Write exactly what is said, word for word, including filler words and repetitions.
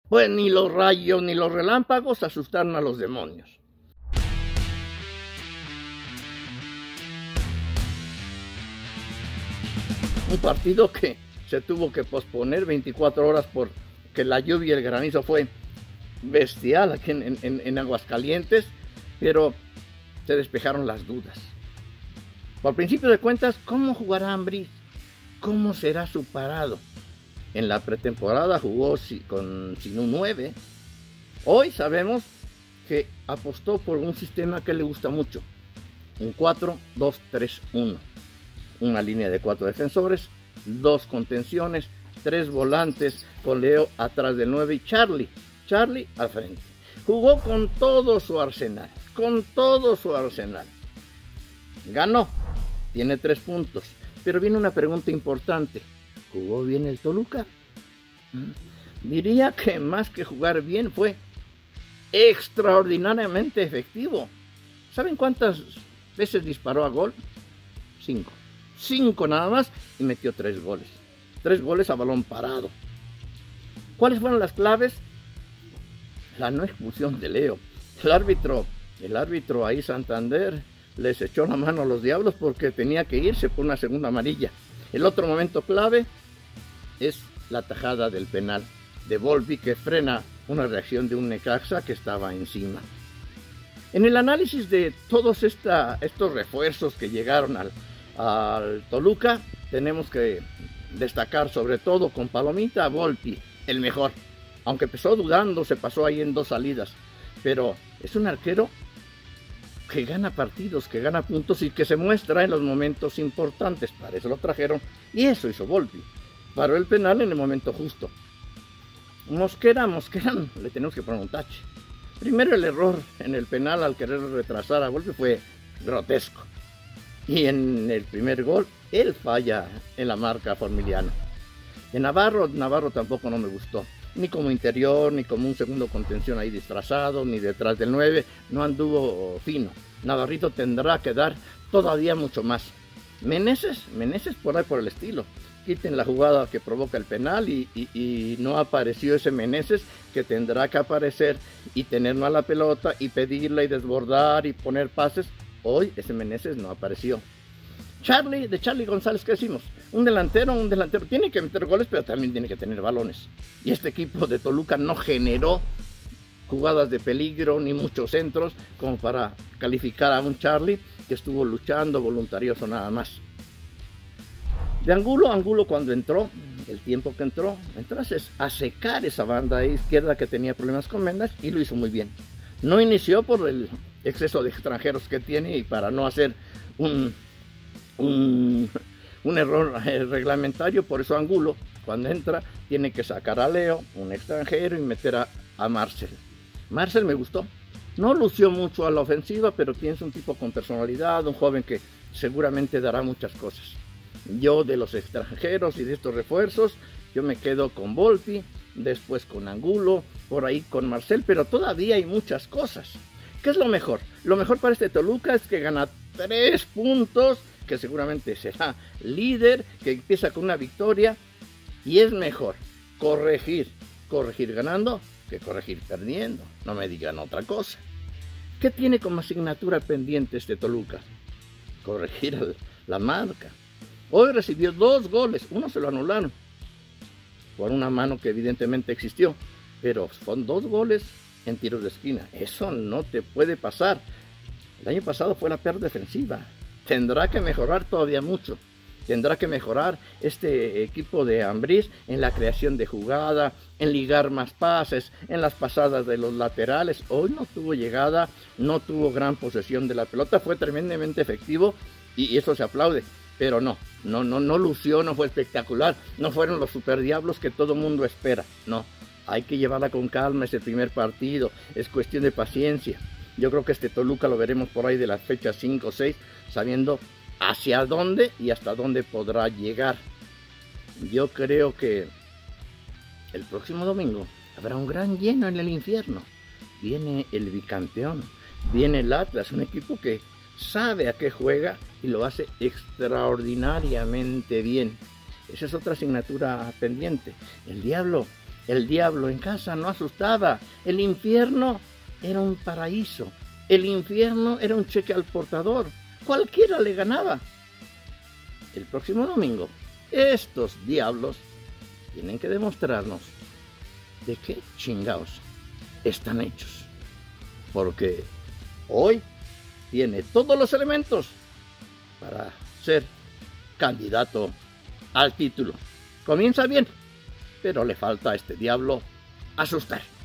Pues ni los rayos ni los relámpagos asustaron a los demonios. Un partido que se tuvo que posponer veinticuatro horas porque la lluvia y el granizo fue bestial aquí en, en, en Aguascalientes, pero se despejaron las dudas. Por principio de cuentas, ¿cómo jugará Ambriz? ¿Cómo será su parado? En la pretemporada jugó con, sin un nueve. Hoy sabemos que apostó por un sistema que le gusta mucho. Un cuatro dos tres uno. Una línea de cuatro defensores, dos contenciones, tres volantes con Leo atrás del nueve y Charlie. Charlie al frente. Jugó con todo su arsenal. Con todo su arsenal. Ganó. Tiene tres puntos. Pero viene una pregunta importante. ¿Jugó bien el Toluca? Diría que más que jugar bien fue extraordinariamente efectivo. ¿Saben cuántas veces disparó a gol? Cinco. Cinco nada más y metió tres goles. Tres goles a balón parado. ¿Cuáles fueron las claves? La no expulsión de Leo. El árbitro, el árbitro ahí Santander les echó la mano a los diablos porque tenía que irse por una segunda amarilla. El otro momento clave es la tajada del penal de Volpi que frena una reacción de un Necaxa que estaba encima. En el análisis de todos esta, estos refuerzos que llegaron al, al Toluca, tenemos que destacar sobre todo con Palomita a Volpi, el mejor. Aunque empezó dudando, se pasó ahí en dos salidas. Pero es un arquero que gana partidos, que gana puntos y que se muestra en los momentos importantes. Para eso lo trajeron y eso hizo Volpi. Paró el penal en el momento justo. Mosquera, Mosquera, le tenemos que poner un tache. Primero el error en el penal al querer retrasar a Volpi fue grotesco. Y en el primer gol, él falla en la marca Formiliano. De Navarro, Navarro tampoco no me gustó. Ni como interior, ni como un segundo contención ahí disfrazado, ni detrás del nueve. No anduvo fino. Navarrito tendrá que dar todavía mucho más. Meneses, Meneses por ahí por el estilo. Quiten la jugada que provoca el penal y, y, y no apareció ese Meneses que tendrá que aparecer y tener más la pelota y pedirla y desbordar y poner pases. Hoy ese Meneses no apareció. Charlie, de Charlie González, ¿qué decimos? Un delantero, un delantero tiene que meter goles, pero también tiene que tener balones. Y este equipo de Toluca no generó jugadas de peligro ni muchos centros como para calificar a un Charlie que estuvo luchando voluntarioso nada más. De Angulo, Angulo cuando entró, el tiempo que entró, entró a secar esa banda izquierda que tenía problemas con Mendas y lo hizo muy bien. No inició por el exceso de extranjeros que tiene y para no hacer un, un, un error reglamentario, por eso Angulo cuando entra tiene que sacar a Leo, un extranjero, y meter a, a Marcel. Marcel me gustó, no lució mucho a la ofensiva, pero tiene un tipo con personalidad, un joven que seguramente dará muchas cosas. Yo de los extranjeros y de estos refuerzos, yo me quedo con Volpi, después con Angulo, por ahí con Marcel, pero todavía hay muchas cosas. ¿Qué es lo mejor? Lo mejor para este Toluca es que gana tres puntos, que seguramente será líder, que empieza con una victoria, y es mejor corregir, corregir ganando, que corregir perdiendo. No me digan otra cosa. ¿Qué tiene como asignatura pendiente este Toluca? Corregir el, la marca. Hoy recibió dos goles, uno se lo anularon por una mano que evidentemente existió, pero son dos goles en tiros de esquina. Eso no te puede pasar. El año pasado fue la peor defensiva. Tendrá que mejorar todavía mucho. Tendrá que mejorar este equipo de Ambriz en la creación de jugada, en ligar más pases, en las pasadas de los laterales. Hoy no tuvo llegada, no tuvo gran posesión de la pelota, fue tremendamente efectivo y eso se aplaude. Pero no, no, no, no lució, no fue espectacular, no fueron los superdiablos que todo mundo espera, no. Hay que llevarla con calma ese primer partido, es cuestión de paciencia. Yo creo que este Toluca lo veremos por ahí de las fechas cinco o seis, sabiendo hacia dónde y hasta dónde podrá llegar. Yo creo que el próximo domingo habrá un gran lleno en el infierno. Viene el bicampeón, viene el Atlas, un equipo que sabe a qué juega y lo hace extraordinariamente bien. Esa es otra asignatura pendiente. El Diablo, El diablo en casa no asustaba. El infierno era un paraíso. El infierno era un cheque al portador. Cualquiera le ganaba. El próximo domingo, estos diablos tienen que demostrarnos de qué chingaos están hechos. Porque hoy tiene todos los elementos para ser candidato al título. Comienza bien, pero le falta a este diablo asustar.